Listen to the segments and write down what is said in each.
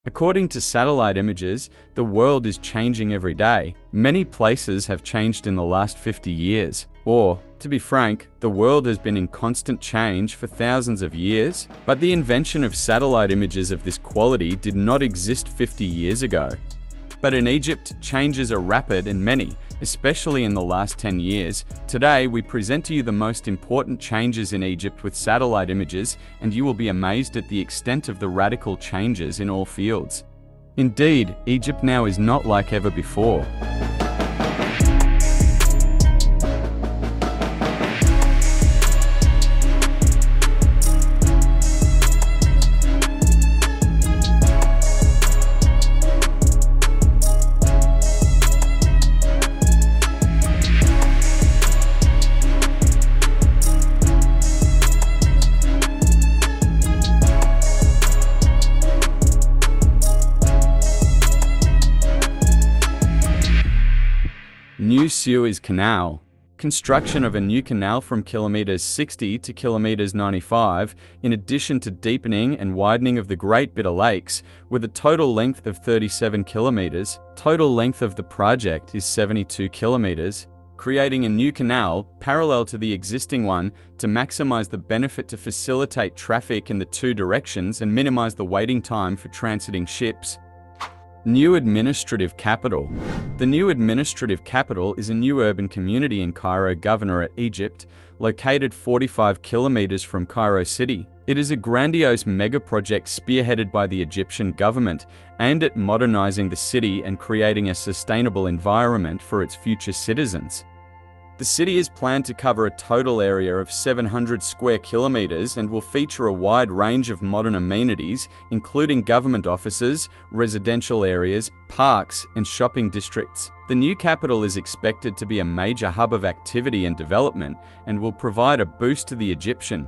According to satellite images, the world is changing every day. Many places have changed in the last 50 years. Or, to be frank, the world has been in constant change for thousands of years, but the invention of satellite images of this quality did not exist 50 years ago. But in Egypt, changes are rapid and many, especially in the last 10 years. Today, we present to you the most important changes in Egypt with satellite images, and you will be amazed at the extent of the radical changes in all fields. Indeed, Egypt now is not like ever before. New Suez Canal. Construction of a new canal from kilometers 60 to kilometers 95, in addition to deepening and widening of the Great Bitter Lakes, with a total length of 37 kilometers. Total length of the project is 72 kilometers. Creating a new canal, parallel to the existing one, to maximize the benefit to facilitate traffic in the two directions and minimize the waiting time for transiting ships. New administrative capital. The new administrative capital is a new urban community in Cairo Governorate, Egypt, located 45 kilometers from Cairo City. It is a grandiose mega-project spearheaded by the Egyptian government, aimed at modernizing the city and creating a sustainable environment for its future citizens. The city is planned to cover a total area of 700 square kilometers and will feature a wide range of modern amenities, including government offices, residential areas, parks, and shopping districts. The new capital is expected to be a major hub of activity and development and will provide a boost to the Egyptian.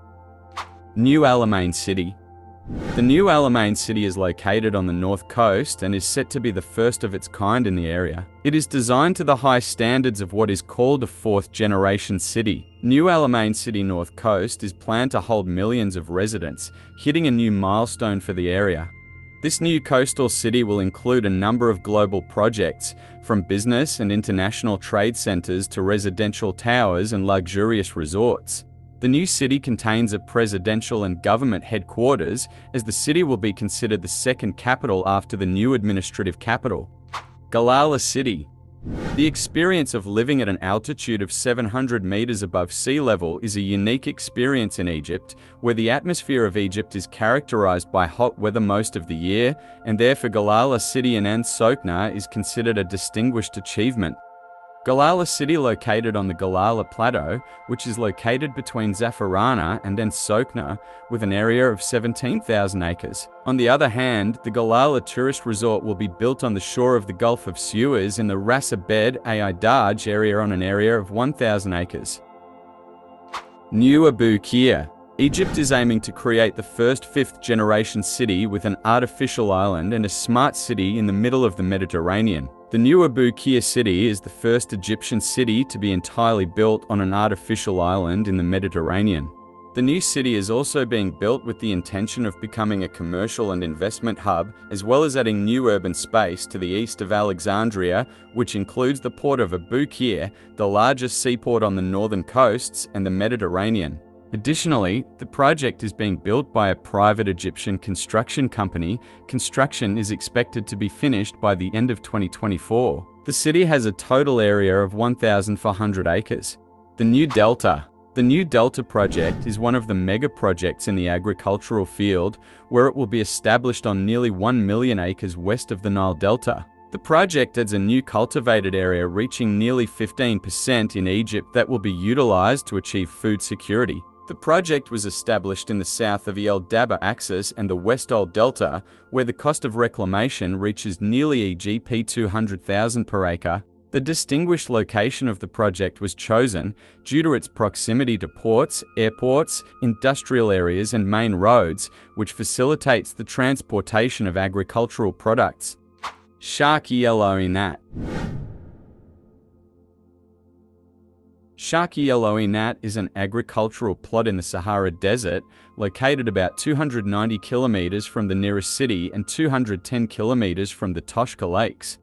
New Alamein City. The new Alamein City is located on the north coast and is set to be the first of its kind in the area. It is designed to the high standards of what is called a fourth-generation city. New Alamein City North Coast is planned to hold millions of residents, hitting a new milestone for the area. This new coastal city will include a number of global projects, from business and international trade centers to residential towers and luxurious resorts. The new city contains a presidential and government headquarters, as the city will be considered the second capital after the new administrative capital. Galala City. The experience of living at an altitude of 700 meters above sea level is a unique experience in Egypt, where the atmosphere of Egypt is characterized by hot weather most of the year, and therefore Galala City in Sokna is considered a distinguished achievement. Galala City, located on the Galala Plateau, which is located between Zafarana and Sokna, with an area of 17,000 acres. On the other hand, the Galala tourist resort will be built on the shore of the Gulf of Suez in the Ras Abed Aidaj area on an area of 1,000 acres. New Abu Qir. Egypt is aiming to create the first fifth-generation city with an artificial island and a smart city in the middle of the Mediterranean. The new Abu Qir city is the first Egyptian city to be entirely built on an artificial island in the Mediterranean. The new city is also being built with the intention of becoming a commercial and investment hub, as well as adding new urban space to the east of Alexandria, which includes the port of Abu Qir, the largest seaport on the northern coasts, and the Mediterranean. Additionally, the project is being built by a private Egyptian construction company. Construction is expected to be finished by the end of 2024. The city has a total area of 1,400 acres. The New Delta. The New Delta project is one of the mega projects in the agricultural field, where it will be established on nearly 1 million acres west of the Nile Delta. The project adds a new cultivated area reaching nearly 15% in Egypt that will be utilized to achieve food security. The project was established in the south of the El Dabba axis and the West Nile Delta, where the cost of reclamation reaches nearly EGP 200,000 per acre. The distinguished location of the project was chosen due to its proximity to ports, airports, industrial areas and main roads, which facilitates the transportation of agricultural products. Sharq owainat. Sharq owainat is an agricultural plot in the Sahara Desert, located about 290 kilometers from the nearest city and 210 kilometers from the Toshka lakes.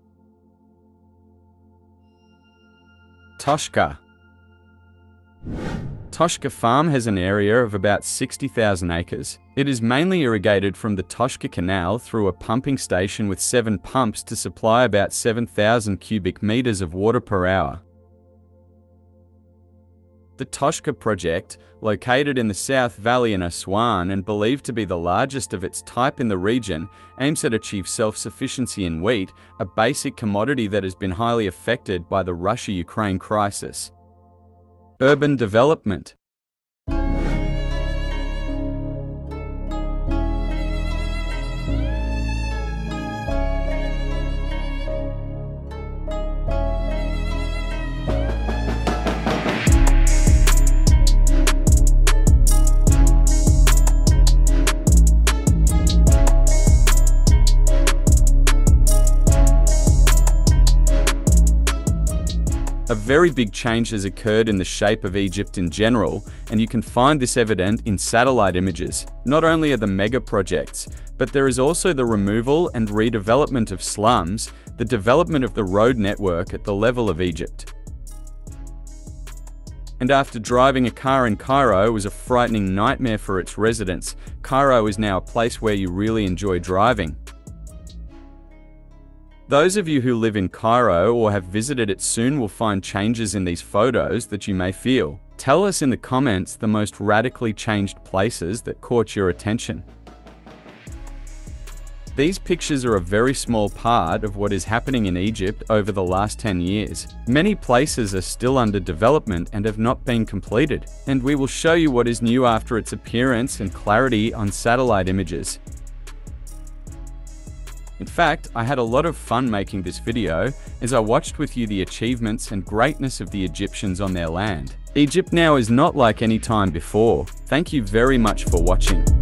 Toshka. Toshka farm has an area of about 60,000 acres. It is mainly irrigated from the Toshka Canal through a pumping station with 7 pumps to supply about 7,000 cubic meters of water per hour. The Toshka project, located in the South Valley in Aswan and believed to be the largest of its type in the region, aims at achieve self-sufficiency in wheat, a basic commodity that has been highly affected by the Russia-Ukraine crisis. Urban development. A very big change has occurred in the shape of Egypt in general, and you can find this evident in satellite images. Not only are the mega projects, but there is also the removal and redevelopment of slums, the development of the road network at the level of Egypt. And after driving a car in Cairo was a frightening nightmare for its residents, Cairo is now a place where you really enjoy driving. Those of you who live in Cairo or have visited it soon will find changes in these photos that you may feel. Tell us in the comments the most radically changed places that caught your attention. These pictures are a very small part of what is happening in Egypt over the last 10 years. Many places are still under development and have not been completed, and we will show you what is new after its appearance and clarity on satellite images. In fact, I had a lot of fun making this video as I watched with you the achievements and greatness of the Egyptians on their land. Egypt now is not like any time before. Thank you very much for watching.